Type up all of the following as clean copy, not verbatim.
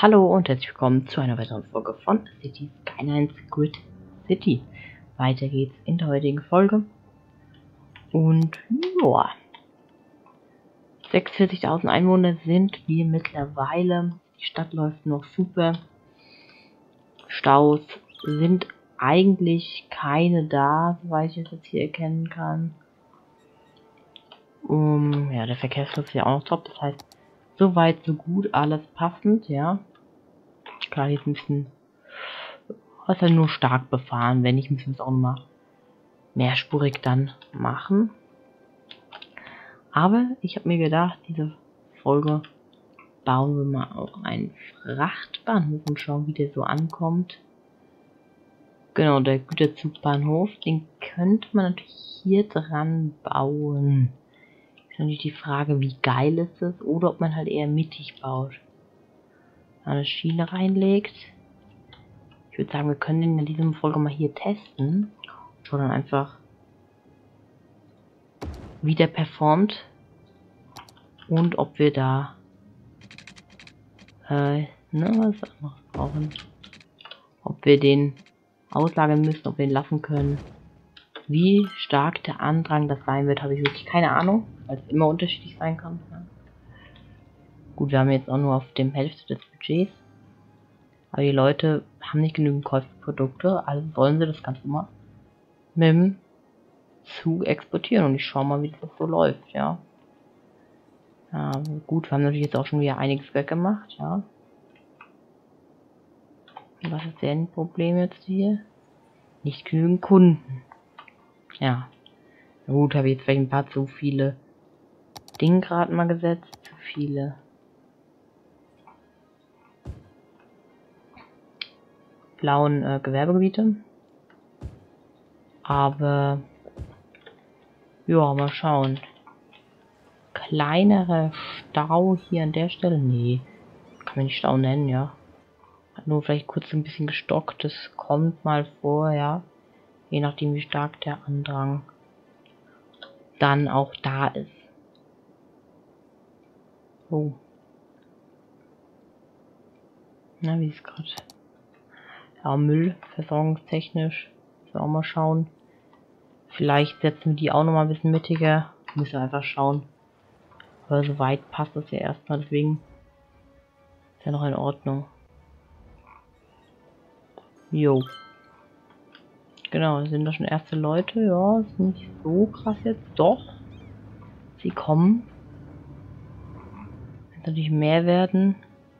Hallo und herzlich willkommen zu einer weiteren Folge von Cities Skylines Grid City. Weiter geht's in der heutigen Folge. Und ja, 46.000 Einwohner sind wir mittlerweile. Die Stadt läuft noch super. Staus sind eigentlich keine da, soweit ich es jetzt hier erkennen kann. Ja, der Verkehrsfluss ist ja auch noch top. Das heißt, soweit, so gut, alles passend, ja. Klar, jetzt ein bisschen, was halt nur stark befahren. Wenn nicht, müssen wir es auch mal mehrspurig dann machen. Aber ich habe mir gedacht, diese Folge bauen wir mal auch einen Frachtbahnhof und schauen, wie der so ankommt. Genau, der Güterzugbahnhof, den könnte man natürlich hier dran bauen. Ist natürlich die Frage, wie geil ist es, oder ob man halt eher mittig baut. Eine Schiene reinlegt. Ich würde sagen, wir können den in dieser Folge mal hier testen. Schauen dann einfach, wie der performt. Und ob wir da was anderes brauchen. Ob wir den auslagern müssen, ob wir ihn lassen können. Wie stark der Andrang das sein wird, habe ich wirklich keine Ahnung, weil es immer unterschiedlich sein kann. Ja. Gut, wir haben jetzt auch nur auf dem Hälfte des Budgets. Aber die Leute haben nicht genügend Käufprodukte, also wollen sie das Ganze mal mit dem Zug exportieren. Und ich schaue mal, wie das so läuft, ja. Gut, wir haben natürlich jetzt auch schon wieder einiges weggemacht, ja. Und was ist denn ein Problem jetzt hier? Nicht genügend Kunden. Ja. Na gut, habe ich jetzt vielleicht ein paar zu viele Dinge gerade mal gesetzt. Zu viele blauen Gewerbegebiete. Aber ja, mal schauen. Kleinerer Stau hier an der Stelle? Nee. Kann man nicht Stau nennen, ja. Hat nur vielleicht kurz ein bisschen gestockt. Das kommt mal vor, ja. Je nachdem, wie stark der Andrang dann auch da ist. Oh. Na, wie ist gerade? Ja, Müllversorgungstechnisch. Müssen wir auch mal schauen. Vielleicht setzen wir die auch noch mal ein bisschen mittiger. Müssen wir einfach schauen. Aber soweit passt das ja erstmal, deswegen ist ja noch in Ordnung. Jo. Genau, sind da schon erste Leute. Ja, ist nicht so krass jetzt. Doch. Sie kommen. Wenn es natürlich mehr werden,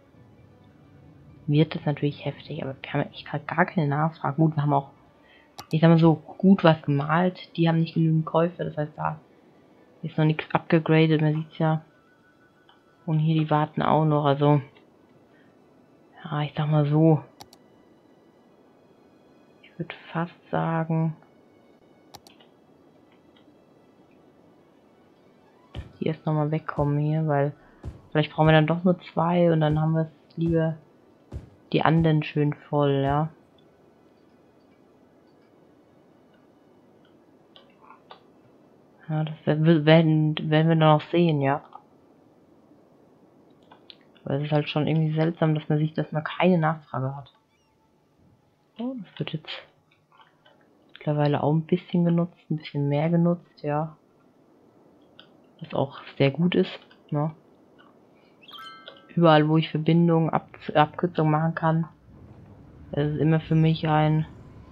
wird das natürlich heftig. Aber wir haben echt gerade gar keine Nachfrage. Gut, wir haben auch, ich sag mal so, gut was gemalt. Die haben nicht genügend Käufe. Das heißt, da ist noch nichts abgegradet. Man sieht's ja. Und hier, die warten auch noch. Also, ja, ich sag mal so. Ich würde fast sagen, dass die erst nochmal wegkommen hier, weil vielleicht brauchen wir dann doch nur 2 und dann haben wir es lieber die anderen schön voll, ja. Ja, das werden wir dann noch sehen, ja. Weil es ist halt schon irgendwie seltsam, dass man sieht, dass man keine Nachfrage hat. Oh, das wird jetzt mittlerweile auch ein bisschen genutzt, ein bisschen mehr genutzt, ja. Was auch sehr gut ist, ne. Überall, wo ich Verbindungen, Abkürzungen machen kann, das ist immer für mich eine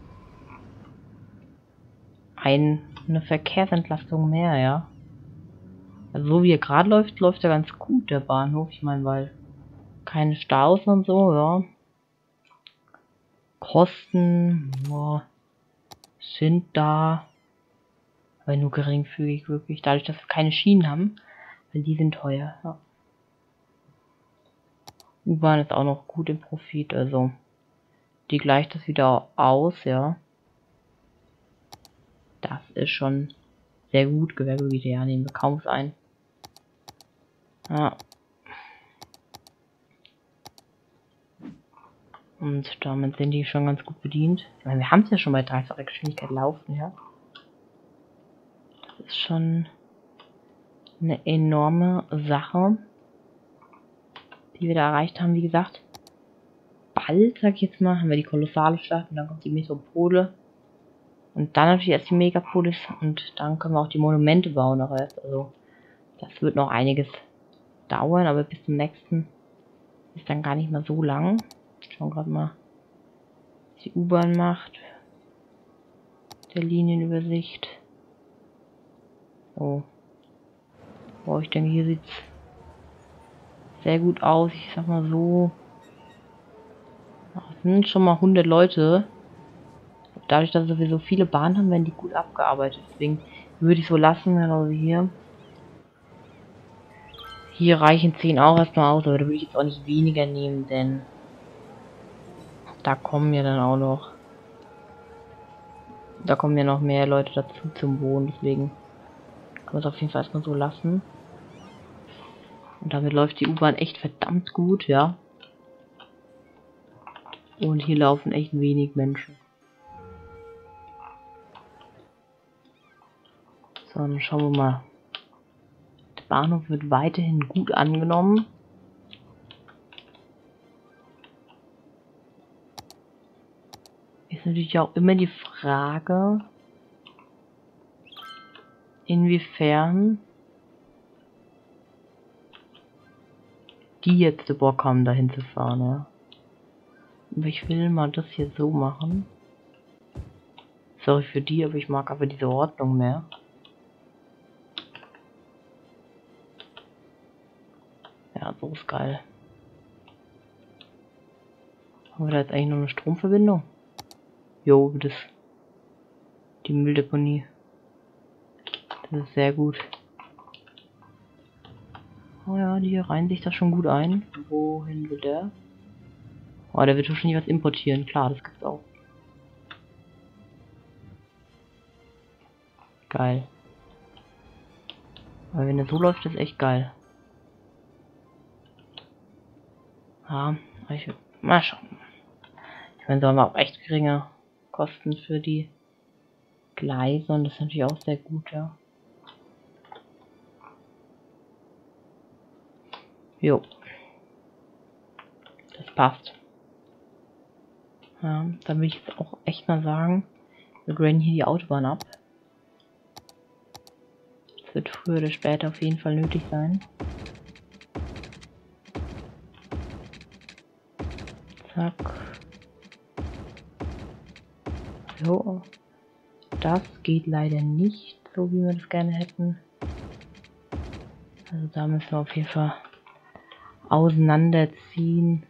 Verkehrsentlastung mehr, ja. Also so wie er gerade läuft, läuft er ganz gut, der Bahnhof. Ich meine, weil keine Staus und so, ja. Kosten, boah, sind da, aber nur geringfügig wirklich, dadurch, dass wir keine Schienen haben, weil die sind teuer, ja. U-Bahn ist auch noch gut im Profit, also die gleicht das wieder aus, ja. Das ist schon sehr gut. Gewerbegebiete, ja, nehmen wir kaum ein. Ja. Und damit sind die schon ganz gut bedient. Ich meine, wir haben es ja schon bei 3-facher Geschwindigkeit laufen, ja. Das ist schon eine enorme Sache, die wir da erreicht haben, wie gesagt. bald, sag ich jetzt mal, haben wir die kolossale Stadt und dann kommt die Metropole. Und dann natürlich erst die Megapolis und dann können wir auch die Monumente bauen noch erst. Also das wird noch einiges dauern, aber bis zum nächsten ist dann gar nicht mal so lang. Schauen gerade mal, was die U-Bahn macht. Der Linienübersicht. So. Boah, ich denke, hier sieht's sehr gut aus. Ich sag mal so. Es sind schon mal 100 Leute. Dadurch, dass wir so viele Bahnen haben, werden die gut abgearbeitet. Deswegen würde ich so lassen, also hier. Hier reichen 10 auch erstmal aus, aber da würde ich jetzt auch nicht weniger nehmen, denn da kommen ja dann auch noch. Da kommen ja noch mehr Leute dazu zum Wohnen, deswegen kann man es auf jeden Fall erstmal so lassen. Und damit läuft die U-Bahn echt verdammt gut, ja. Und hier laufen echt wenig Menschen. So, dann schauen wir mal. Der Bahnhof wird weiterhin gut angenommen. Ist natürlich auch immer die Frage, inwiefern die jetzt Bock haben, dahin zu fahren, ja. Aber ich will mal das hier so machen. Sorry für die, aber ich mag aber diese Ordnung mehr. Ja, so ist geil. Haben wir da jetzt eigentlich noch eine Stromverbindung? Jo, das. Die Mülldeponie. Das ist sehr gut. Oh ja, die hier reihen sich das schon gut ein. Wohin will der? Oh, der wird wahrscheinlich was importieren. Klar, das gibt's auch. Geil. Aber wenn er so läuft, ist echt geil. Ja, mal schauen. Ich meine, so haben wir auch echt geringe Kosten für die Gleise und das ist natürlich auch sehr gut, ja. Jo. Das passt. Ja, dann will ich jetzt auch echt mal sagen, wir graden hier die Autobahn ab. Das wird früher oder später auf jeden Fall nötig sein. Zack. So. Das geht leider nicht so, wie wir das gerne hätten. Also da müssen wir auf jeden Fall auseinanderziehen.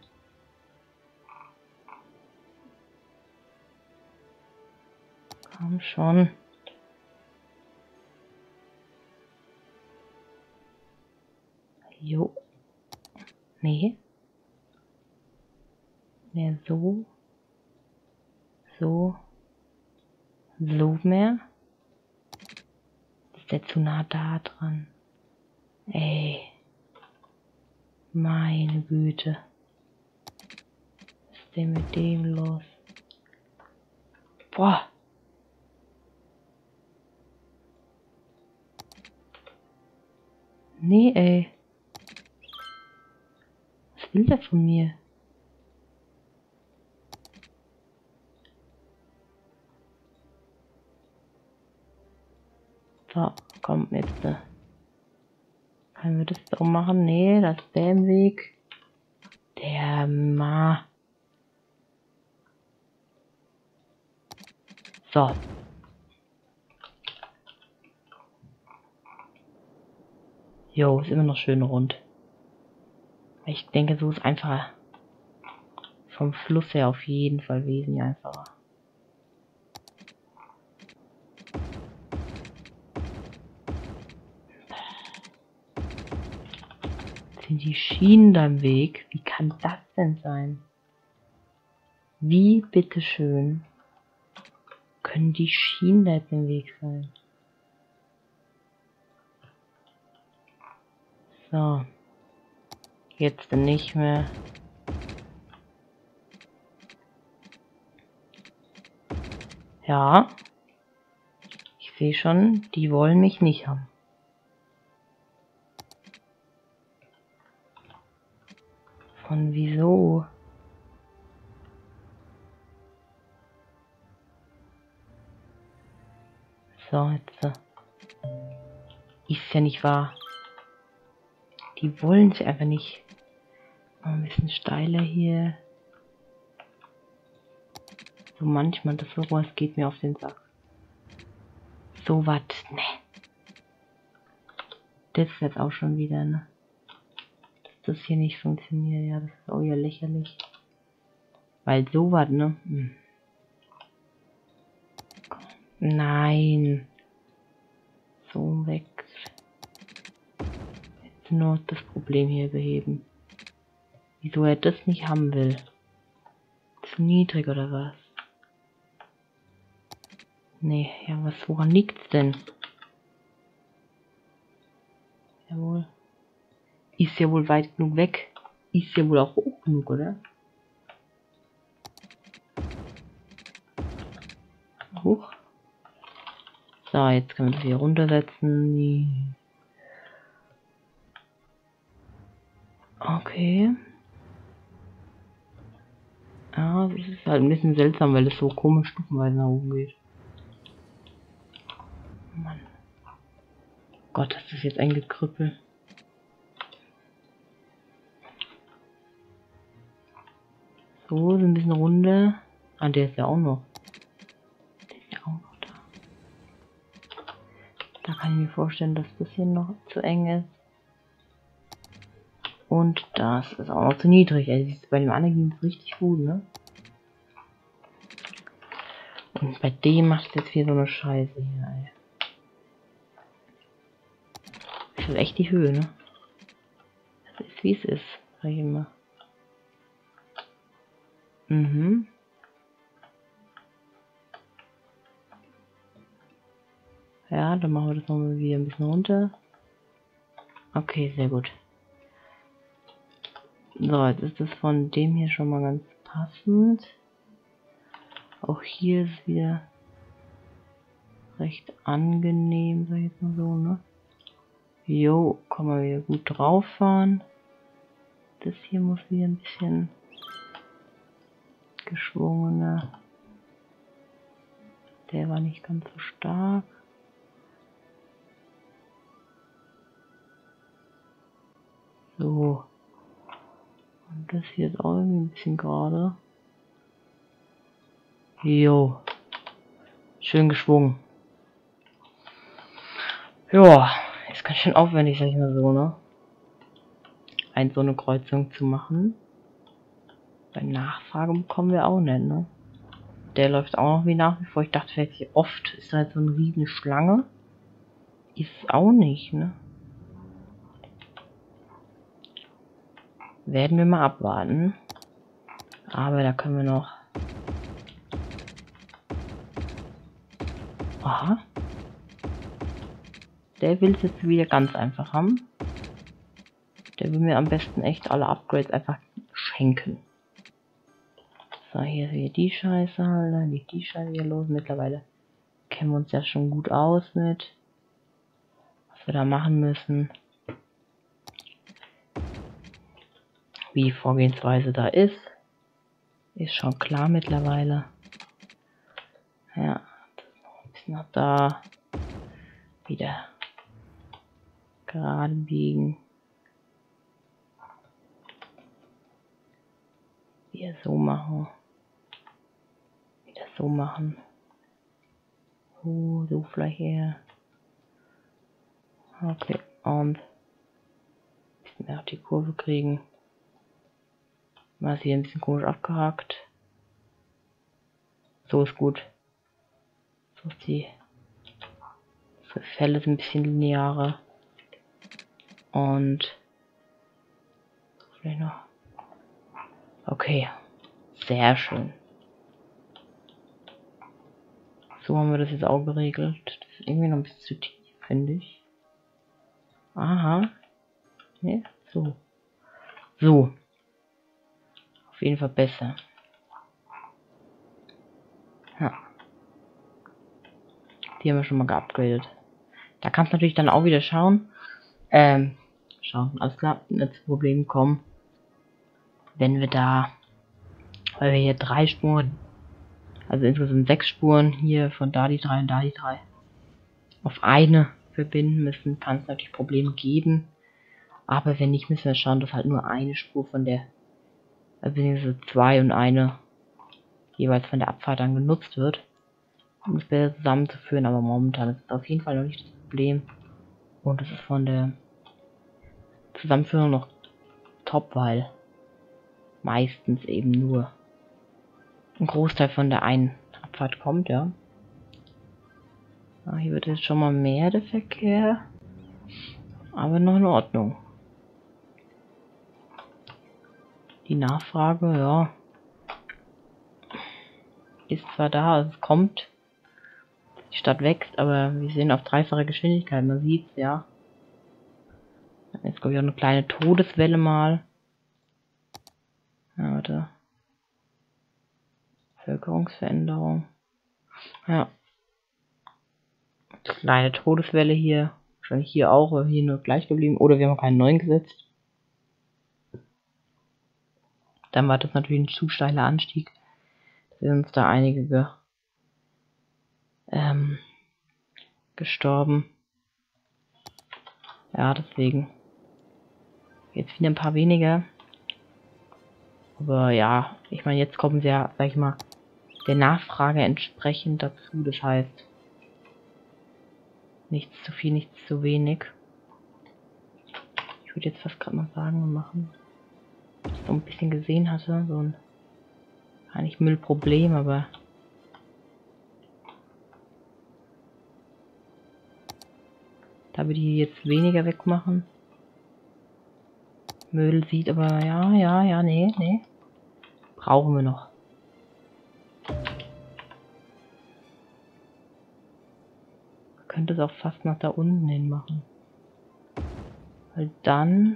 Komm schon. Jo. Nee. Mehr so. So. So mehr. Ist der zu nah da dran? Ey. Meine Güte. Was ist denn mit dem los? Boah. Nee, ey. Was will der von mir? So, komm, jetzt. Können wir das so machen? Nee, das ist der im Weg. Der Ma. So. Jo, ist immer noch schön rund. Ich denke, so ist einfacher. Vom Fluss her auf jeden Fall wesentlich einfacher. Sind die Schienen da im Weg? Wie kann das denn sein? Wie bitteschön können die Schienen da jetzt im Weg sein? So. Jetzt nicht mehr. Ja. Ich sehe schon, die wollen mich nicht haben. Von wieso? So, jetzt. Ist ja nicht wahr. Die wollen es einfach nicht. Oh, ein bisschen steiler hier. So manchmal, das sowas geht mir auf den Sack. So was, ne. Das ist jetzt auch schon wieder, ne. Dass das hier nicht funktioniert, ja, das ist auch ja lächerlich. Weil so was, ne. Nein. So weg. Jetzt nur das Problem hier beheben. Wieso er das nicht haben will. Zu niedrig oder was? Nee, ja, woran liegt's denn? Jawohl. Ist ja wohl weit genug weg. Ist ja wohl auch hoch genug, oder? Hoch. So, jetzt können wir das hier runtersetzen. Okay. Ah, das ist halt ein bisschen seltsam, weil es so komisch stufenweise nach oben geht. Mann. Gott, das ist jetzt ein Gekrüppel. So, so ein bisschen runter. Ah, der ist ja auch noch. Der ist ja auch noch da. Da kann ich mir vorstellen, dass das hier noch zu eng ist. Und das ist auch noch zu niedrig. Also bei dem anderen ging es richtig gut, ne? Und bei dem macht es jetzt hier so eine Scheiße hier, ey. Das ist echt die Höhe, ne? Das ist wie es ist, sag ich immer. Mhm. Ja, dann machen wir das nochmal wieder ein bisschen runter. Okay, sehr gut. So, jetzt ist das von dem hier schon mal ganz passend. Auch hier ist wieder recht angenehm, sag ich jetzt mal so, ne? Jo, kann man wieder gut drauf fahren. Das hier muss wieder ein bisschen geschwungener. Der war nicht ganz so stark. So. Und das hier ist auch irgendwie ein bisschen gerade. Jo. Schön geschwungen. Ja, ist ganz schön aufwendig, sag ich mal so, ne? So eine Kreuzung zu machen. Bei Nachfrage bekommen wir auch nicht, ne? Der läuft auch noch wie nach wie vor. Ich dachte vielleicht hier oft ist da halt so eine riesen Schlange. Ist auch nicht, ne? Werden wir mal abwarten. Aber da können wir noch... Aha. Der will es jetzt wieder ganz einfach haben. Der will mir am besten echt alle Upgrades einfach schenken. So, hier ist wieder die Scheiße halt. Dann geht die Scheiße wieder los. Mittlerweile kennen wir uns ja schon gut aus mit, was wir da machen müssen. Wie die Vorgehensweise da ist. Ist schon klar mittlerweile. Ja, das ist noch ein bisschen noch da. Wieder gerade biegen. Wieder so machen. Wieder so machen. So vielleicht eher. Okay, und ein bisschen mehr auf die Kurve kriegen. Mal hier ein bisschen komisch abgehakt. So ist gut. So ist die Fälle sind ein bisschen linearer. Und vielleicht noch. Okay. Sehr schön. So haben wir das jetzt auch geregelt. Das ist irgendwie noch ein bisschen zu tief, finde ich. Aha. Ne? So. So. Auf jeden Fall besser. Ja. Die haben wir schon mal geupgradet. Da kannst du natürlich dann auch wieder schauen. Schauen, alles klar, nicht zu Problemen kommen. Wenn wir da, weil wir hier 3 Spuren, also insgesamt 6 Spuren, hier von da die 3 und da die 3. auf eine verbinden müssen, kann es natürlich Probleme geben. Aber wenn nicht, müssen wir schauen, dass halt nur eine Spur von der, also zwei und eine jeweils von der Abfahrt dann genutzt wird, um es besser zusammenzuführen. Aber momentan ist es auf jeden Fall noch nicht das Problem. Und es ist von der Zusammenführung noch top, weil meistens eben nur ein Großteil von der einen Abfahrt kommt, ja. Hier wird jetzt schon mal mehr der Verkehr, aber noch in Ordnung. Die Nachfrage, ja, ist zwar da, also es kommt, die Stadt wächst, aber wir sind auf dreifache Geschwindigkeit, man sieht's, ja. Jetzt glaube ich auch eine kleine Todeswelle mal. Ja, warte. Bevölkerungsveränderung. Ja. Kleine Todeswelle hier. Wahrscheinlich hier auch, oder hier nur gleich geblieben. Oder wir haben keinen neuen gesetzt. Dann war das natürlich ein zu steiler Anstieg. Da sind uns da einige gestorben. Ja, deswegen. Jetzt wieder ein paar weniger. Aber ja, ich meine, jetzt kommen sie ja, sag ich mal, der Nachfrage entsprechend dazu. Das heißt, nichts zu viel, nichts zu wenig. Ich würde jetzt fast gerade mal sagen und machen. Ich so ein bisschen gesehen hatte, so ein eigentlich Müllproblem, aber da wir die jetzt weniger wegmachen. Müll sieht aber, ja, nee. Brauchen wir noch. Man könnte es auch fast nach da unten hin machen. Weil dann...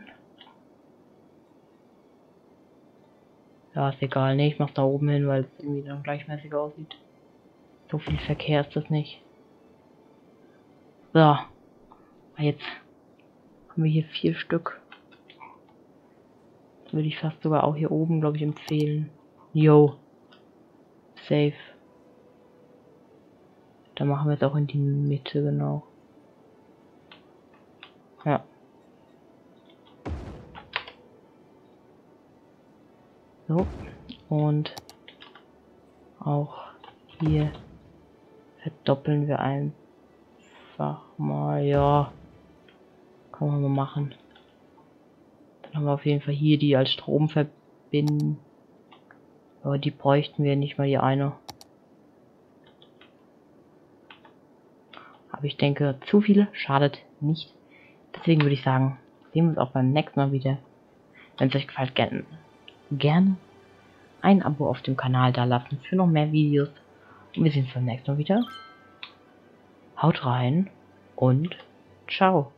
Ja, ist egal. Nee, ich mach's da oben hin, weil es irgendwie dann gleichmäßiger aussieht. So viel Verkehr ist das nicht. So. Jetzt haben wir hier 4 Stück. Das würde ich fast sogar auch hier oben, glaube ich, empfehlen. Yo. Safe. Da machen wir jetzt auch in die Mitte, genau. Ja. So. Und auch hier verdoppeln wir einfach mal, ja. Kann man mal machen. Dann haben wir auf jeden Fall hier die als Strom verbinden. Aber die bräuchten wir nicht mal die eine. Aber ich denke, zu viele schadet nicht. Deswegen würde ich sagen, sehen wir uns auch beim nächsten Mal wieder. Wenn es euch gefällt, gerne ein Abo auf dem Kanal da lassen für noch mehr Videos. Und wir sehen uns beim nächsten Mal wieder. Haut rein und ciao.